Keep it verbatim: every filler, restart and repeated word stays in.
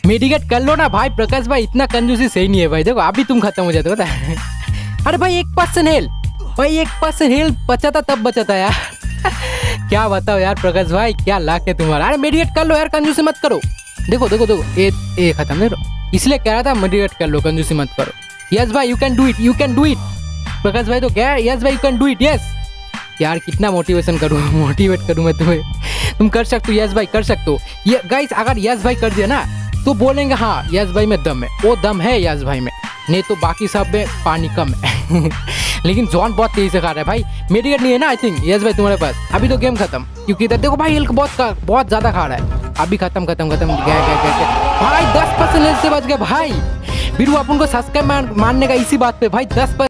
Medkit कर लो ना भाई प्रकाश भाई, इतना कंजूसी सही नहीं है भाई। देखो अभी तुम खत्म हो जाते हो पता। अरे भाई एक परसेंट हेल्थ भाई, एक परसेंट हेल्थ बचा था तब बचा था यार। क्या बताओ यार प्रकाश भाई, क्या लाख है तुम्हारा। अरे मेडिकेट कर लो यार, कंजूसी मत करो। देखो देखो देखो ए ए खत्म देखो, इसलिए कह रहा था मेडिकेट कर लो, कंजूसी मत करो। यस भाई you can do it, you can do it. Prakash भाई तो क्या, यस भाई you can do it. Yes यार कितना मोटिवेशन करूँ, मोटिवेट करूँ मैं तुम्हें, तुम कर सकते हो। यस भाई कर सकते हो। ये गाइस अगर यस भाई कर दिया ना तो बोलेंगे हाँ यस भाई में दम है, वो दम है यस भाई में, नहीं तो बाकी सब में पानी कम है। लेकिन जॉन बहुत तेजी से खा रहा है भाई। मेडिकेट नहीं है ना आई थिंक यस भाई तुम्हारे पास। अभी तो गेम खत्म, क्योंकि इधर देखो भाई हिल्क बहुत बहुत ज्यादा खा रहा है। अभी खत्म खत्म खत्म गया गया गया भाई, दस परसेंट से बच गए भाई। बिरु अपन को सब्सक्राइब मारने का इसी बात पे भाई, दस